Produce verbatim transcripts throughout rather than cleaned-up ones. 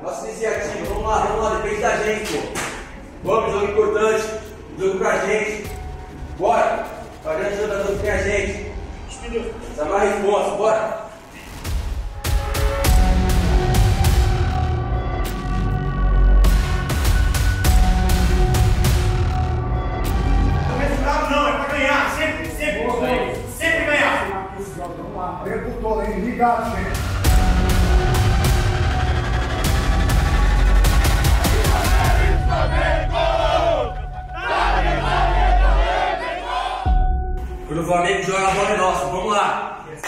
Nossa iniciativa, vamos lá, vamos lá, depende da gente, pô. Vamos, jogo importante, jogo pra gente. Bora! Pra grande jogador que tem a gente. Essa é mais resposta, bora! Não, é pra ganhar, sempre, sempre, Boa, sempre, sempre ganhar. Vamos lá, perguntou, hein? Ligado, gente. Quando o Flamengo joga, a bola é nossa, vamos lá!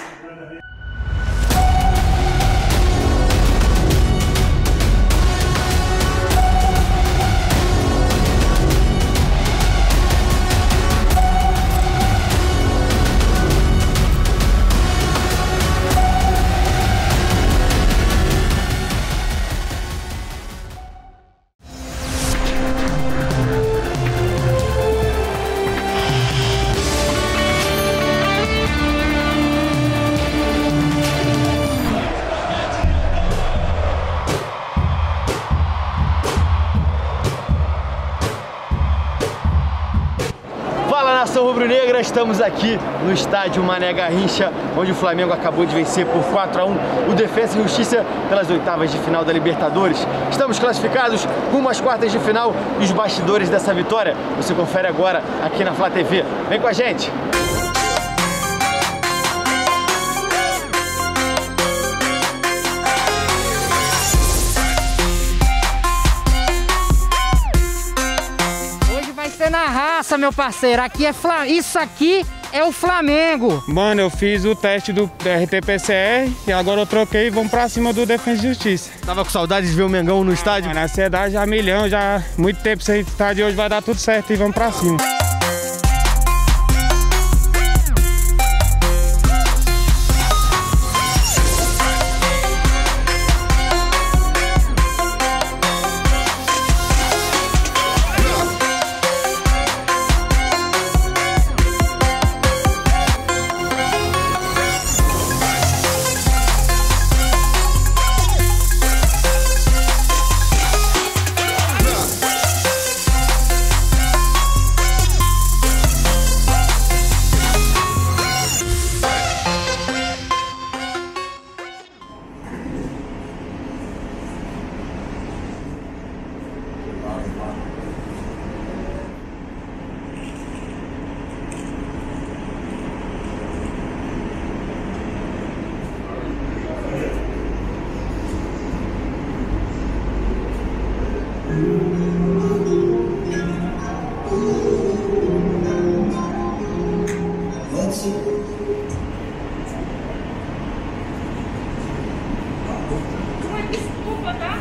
Rubro-negra, estamos aqui no estádio Mané Garrincha, onde o Flamengo acabou de vencer por quatro a um o Defensa e Justiça pelas oitavas de final da Libertadores. Estamos classificados rumo às quartas de final e os bastidores dessa vitória você confere agora aqui na Flá T V. Vem com a gente! Na raça, meu parceiro, aqui é Fla... isso aqui é o Flamengo. Mano, eu fiz o teste do R T P C R e agora eu troquei e vamos pra cima do Defensa e Justiça. Tava com saudade de ver o Mengão no estádio? Na ansiedade já milhão, já muito tempo sem estádio, hoje vai dar tudo certo e vamos pra cima. Desculpa, tá?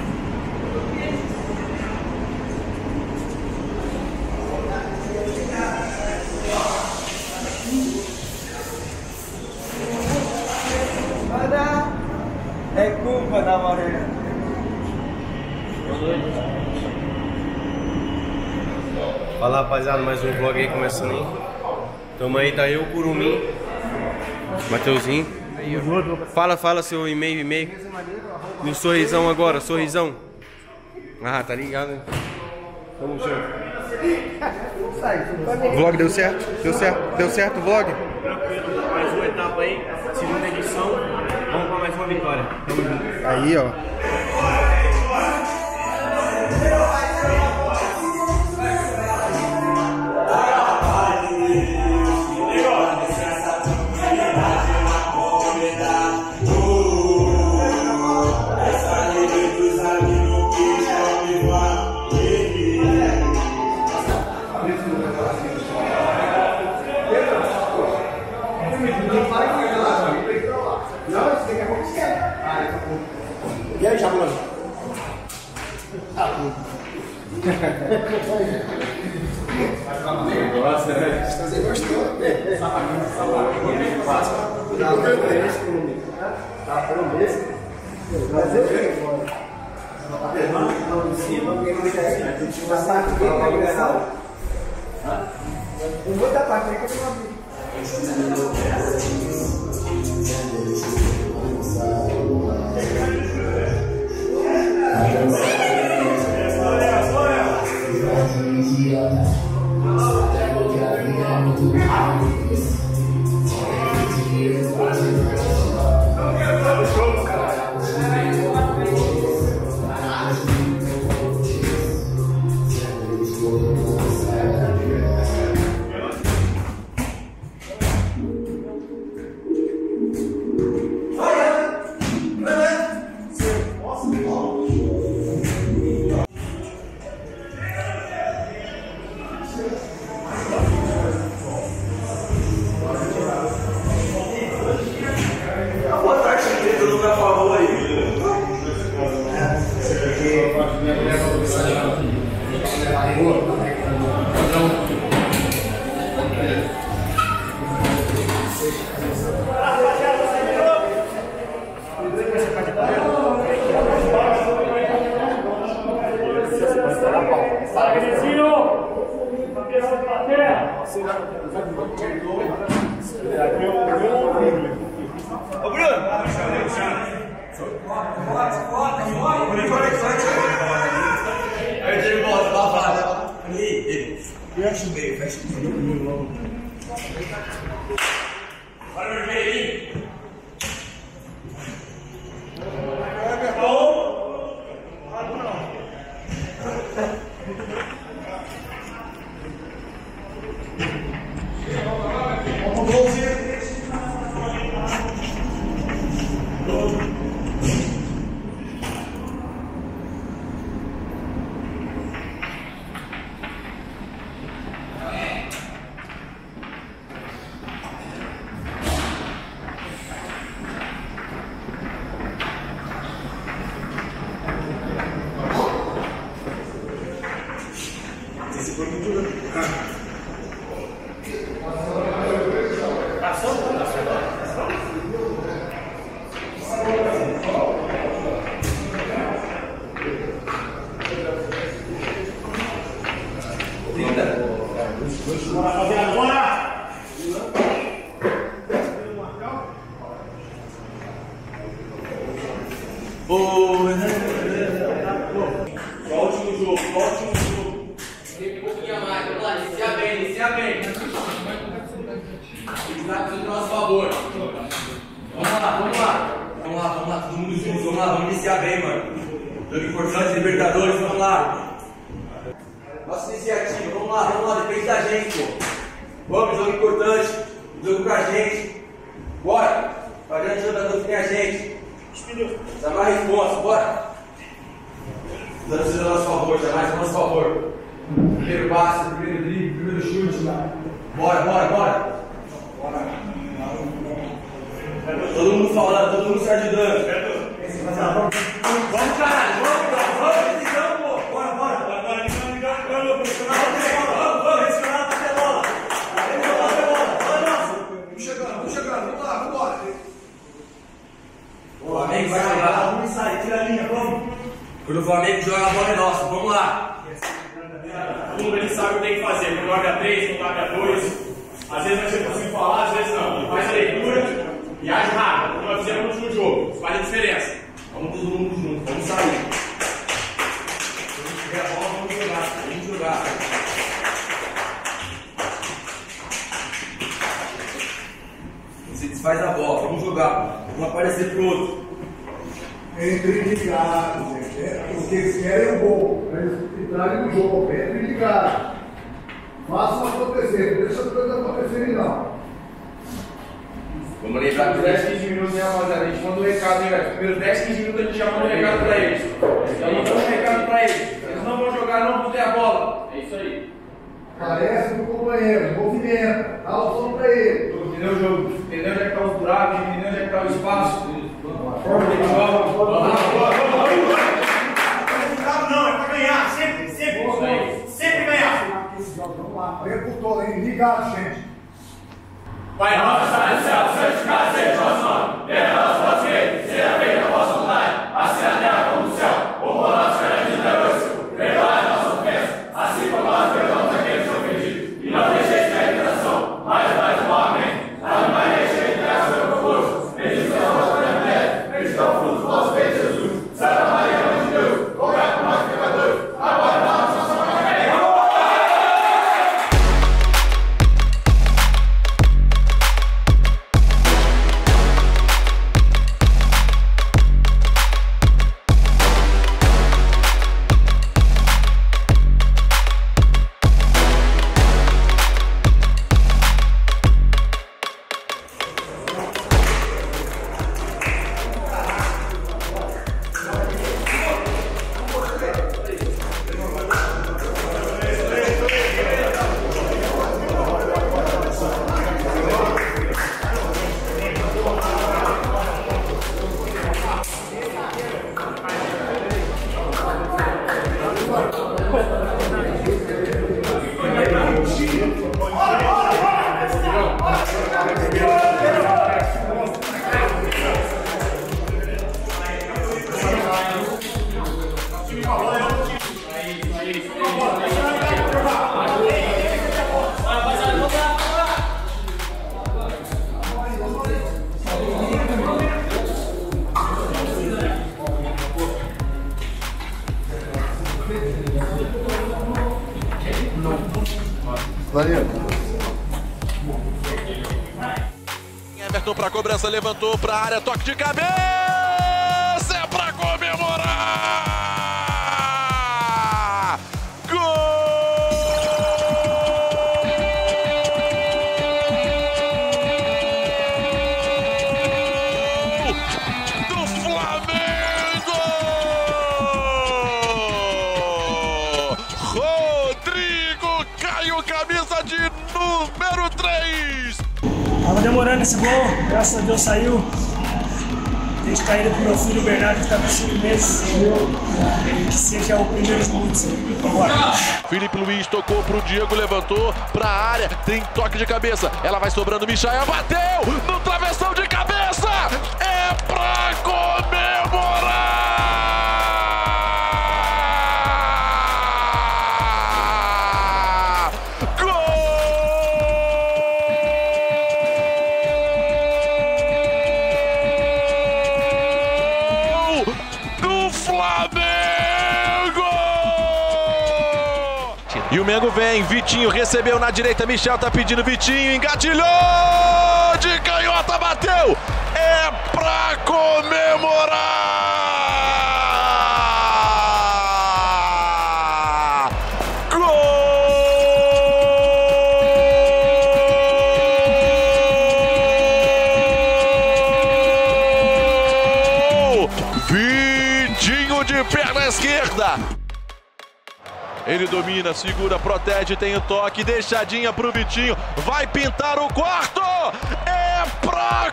É culpa da Morena. Fala, rapaziada, mais um vlog aí começando aí. Tamo aí, tá eu, Curumim, Mateuzinho. Fala, fala seu e-mail, e-mail. No sorrisão agora, sorrisão. Ah, tá ligado, né? Tamo junto. O vlog deu certo? Deu certo? Deu certo o vlog? Tranquilo, mais uma etapa aí, segunda edição. Vamos pra mais uma vitória. Tamo junto. Aí, ó. E aí, Jabulan? Nossa, né? Você gostou? Tá por mês? Mas eu fiquei agora. Tá pegando? Não, em cima, porque não quer. Vai sair aqui pra agressão? Eu vou dar parte aí que eu não abri. I Ô Bruno! Aí o Diego volta, lá fala. Ali, fecha o meio, fecha o meio. Bora meu meio aí. Libertadores, vamos lá. Nossa iniciativa, vamos lá, vamos lá, depende da gente, pô. Vamos, jogo importante, jogo pra gente. Bora, pra grande jogador que tem a gente. Jamais a resposta, bora. Dando vocês a nosso favor, jamais a nosso favor. Primeiro passe, primeiro drible, primeiro chute. Bora, bora, bora. Todo mundo falando, todo mundo se ajudando. Vamos, caralho, vamos, vamos, vamos, decisão, pô. Bora, bora. Agora, ligando, ligando, ligando, pressionar, vamos, vamos, pressionar, bater bola. Bater bola, bater bola. Bora, nossa. Vamos chegando, vamos chegando, vamos lá, vamos embora. O Flamengo vai jogar, vamos sair, tira a linha, vamos. Quando o Flamengo joga a bola é nossa, vamos lá. Todo mundo ele sabe o que tem que fazer, quando joga três, quando joga dois. Às vezes vai ser possível falar, às vezes não. Ele faz a leitura e age rápido, como nós fizemos no último jogo. Faz a diferença. Vamos todo mundo junto, vamos sair. Se tiver a bola, vamos jogar, vamos jogar. Você desfaz a bola, vamos jogar. Vamos aparecer pro outro. Entre ligados, gente. O que eles querem é o gol. Para eles entrarem no jogo. Entre ligados. Façam acontecer, não deixa as coisas acontecerem não. Vamos lembrar que dez, quinze minutos, né, rapaziada? A gente manda um recado, hein, velho? Primeiros dez, quinze minutos a gente já manda um recado pra eles. Já mandou um recado pra eles. Eles não vão jogar, não vão ter a bola. É isso aí. Carece do companheiro, movimento, dá o som pra ele. Entendeu o jogo? Entendeu onde é que tá os buracos, entendeu onde é que tá o espaço. A forma que ele joga. Vamos lá, vamos lá. Não, é pra ganhar, sempre, sempre. Sempre ganhar. Vamos lá, reputou, hein? Ligado, gente. Pai nosso, sai do céu, santificado seja o vosso nome. Venha a nós, vosso reino, seja feita a vossa vontade, assim na terra como no céu. O pão nosso cada dia de hoje, perdoai nossas ofensas, assim como nós perdoamos aqueles que ofendidos. E não deixeis cair em tentação, mas dai do mal, amém. Ave Maria, cheia de graça, o Senhor é convosco. Bendita sois vós entre as mulheres, bendito é o fruto do vosso peito, Jesus. Santa Maria, Mãe de Deus, rogai por nós pecadores, agora e na hora de nossa morte. Valeu. Everton pra cobrança, levantou pra área, toque de cabeça, é pra comemorar! Gol do Flamengo! Rodrigo Caio, camisa de número três! Tava demorando esse gol, graças a Deus saiu. Desde caída pro meu filho Bernardo, que está com cinco meses. Que seja o primeiro gol. Felipe Luiz tocou pro Diego, levantou pra área, tem toque de cabeça. Ela vai sobrando, Michael bateu no travessão de cabeça. É pra comemorar! Flamengo! E o Mengo vem, Vitinho recebeu na direita, Michel tá pedindo, Vitinho engatilhou! De canhota, bateu! É pra comemorar! Gol! Vitinho de perna esquerda. Ele domina, segura, protege, tem o toque, deixadinha pro Vitinho. Vai pintar o quarto. É pra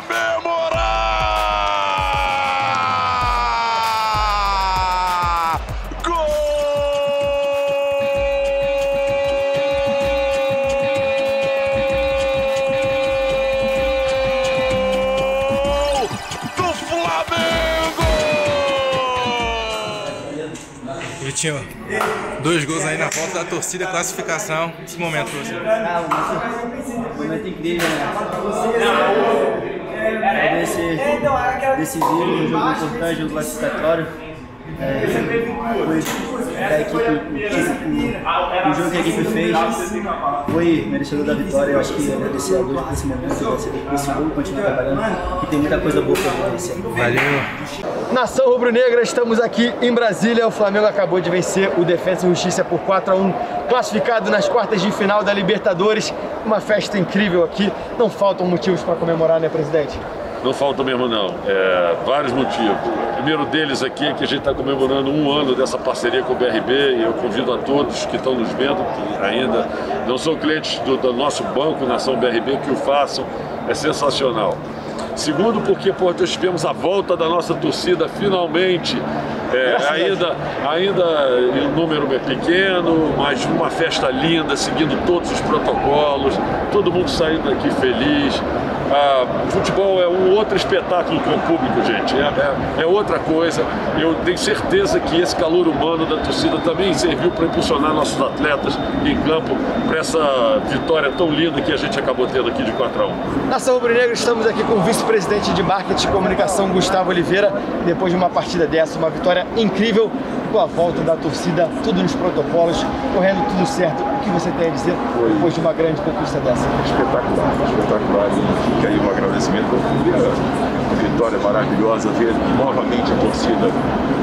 comemorar. Gol do Flamengo. Vitinho, dois gols aí na volta da torcida, classificação. Esse momento pra você. Ah, um momento incrível, né? É desse, decisivo, um jogo importante, um jogo classificatório. É, foi da equipe, o, o, o jogo que a equipe fez foi merecedor da vitória. Eu acho que agradecer a Deus por esse momento, agradecer por esse gol, continuar trabalhando, e tem muita coisa boa para acontecer. Valeu! Nação rubro-negra, estamos aqui em Brasília. O Flamengo acabou de vencer o Defensa e Justiça por quatro a um, classificado nas quartas de final da Libertadores. Uma festa incrível aqui. Não faltam motivos para comemorar, né, presidente? Não falta mesmo não, é, vários motivos. O primeiro deles aqui é que a gente está comemorando um ano dessa parceria com o B R B e eu convido a todos que estão nos vendo, que ainda não são clientes do, do nosso banco Nação B R B, que o façam, é sensacional. Segundo, porque pô, nós tivemos a volta da nossa torcida finalmente, é, ainda, ainda em um número pequeno, mas uma festa linda, seguindo todos os protocolos, todo mundo saindo daqui feliz. Ah, futebol é um outro espetáculo com o público, gente, é, é, é outra coisa. Eu tenho certeza que esse calor humano da torcida também serviu para impulsionar nossos atletas em campo para essa vitória tão linda que a gente acabou tendo aqui de quatro a um. Nação rubro-negra, estamos aqui com o vice-presidente de marketing e comunicação, Gustavo Oliveira. Depois de uma partida dessa, uma vitória incrível, com a volta da torcida, tudo nos protocolos, correndo tudo certo. O que você tem a dizer depois de uma grande conquista dessa? Espetacular, espetacular. E fica aí um agradecimento por a vitória maravilhosa, ver novamente a torcida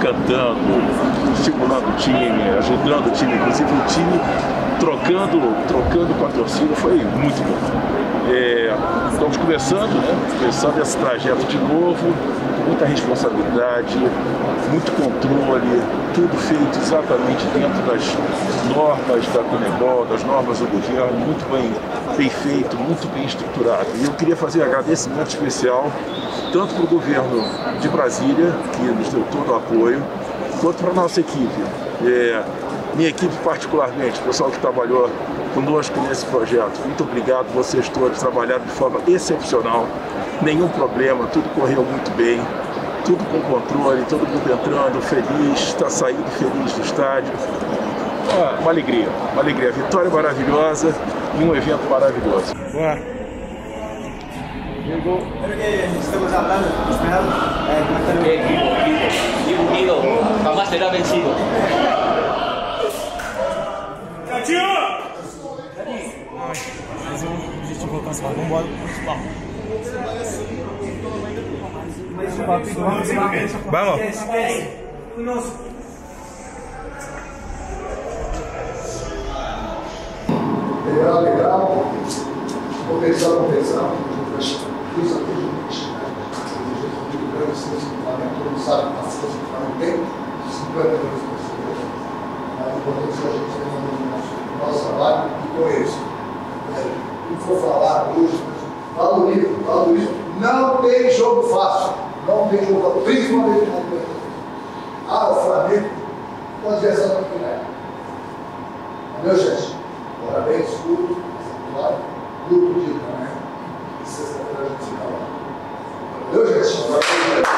cantando, estimulando o time, ajudando o time, inclusive o time trocando, trocando com a torcida, foi muito bom. É, estamos começando, né? Começando esse trajeto de novo, muita responsabilidade, muito controle, tudo feito exatamente dentro das normas da Conebol, das normas do governo, muito bem, bem feito, muito bem estruturado. E eu queria fazer um agradecimento especial tanto para o governo de Brasília, que nos deu todo o apoio, quanto para a nossa equipe. É, minha equipe particularmente, o pessoal que trabalhou conosco nesse projeto. Muito obrigado, vocês todos trabalharam de forma excepcional, nenhum problema, tudo correu muito bem, tudo com controle, todo mundo entrando feliz, está saindo feliz do estádio. Uma, uma alegria, uma alegria, vitória maravilhosa e um evento maravilhoso. Boa. Creo que estamos hablando, esperando, eh, Equipo unido, jamás será vencido. Catinho! tô colocando essa bola. Vambora pro principal. Vamos. Legal, legal. Compensar, compensar. Isso aqui, todo mundo sabe que a força que não tem, cinquenta milhões de pessoas. Mas o importante é a gente ter o nosso trabalho e com isso. O que for falar hoje, valorizo, valorizo. Não tem jogo fácil. Não tem jogo fácil, principalmente na Libertadores. Ah, o Flamengo, pode ver essa oportunidade. Meu gente, parabéns, tudo, claro, grupo de também. Sexta-feira a gente se fala. Meu gente,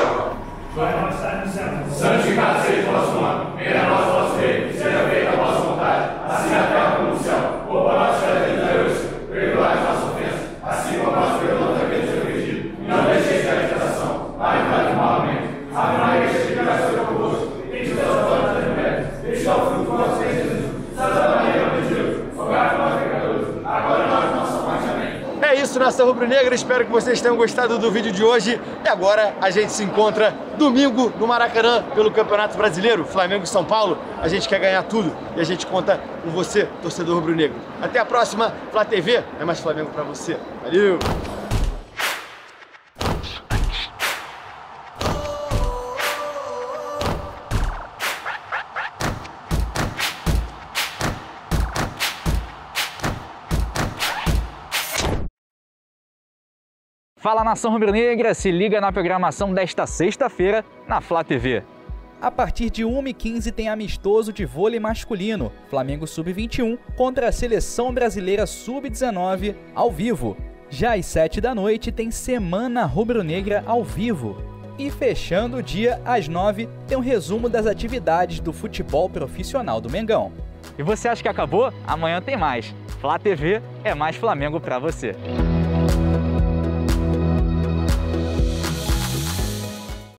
santificado seja o vosso nome, venha a nós o vosso reino, seja feita a vossa vontade, assim na terra como no céu. O pão nosso cada dia nos dai hoje, perdoai as nossas ofensas, assim como nós perdoamos aqueles que nos ofendido. E não deixeis cair em tentação, mas livrai-nos do mal. Amém. Ave Maria, cheia de graça, o Senhor é convosco. Bendita sois vós entre as mulheres, bendito é o fruto do vosso ventre, Jesus. Santa Maria, Mãe de Deus, rogai por nós pecadores, agora e na hora de nossa morte. Amém. É isso, nação rubro-negra, espero que vocês tenham gostado do vídeo de hoje. E agora a gente se encontra domingo no Maracanã pelo Campeonato Brasileiro, Flamengo e São Paulo. A gente quer ganhar tudo e a gente conta com você, torcedor rubro-negro. Até a próxima, Flá T V, é mais Flamengo pra você. Valeu! Fala, nação rubro-negra, se liga na programação desta sexta-feira na Flá T V. A partir de uma e quinze tem amistoso de vôlei masculino, Flamengo sub vinte e um contra a Seleção Brasileira sub dezenove ao vivo. Já às sete da noite tem Semana Rubro-Negra ao vivo. E fechando o dia, às nove, tem um resumo das atividades do futebol profissional do Mengão. E você acha que acabou? Amanhã tem mais. Flá T V é mais Flamengo pra você.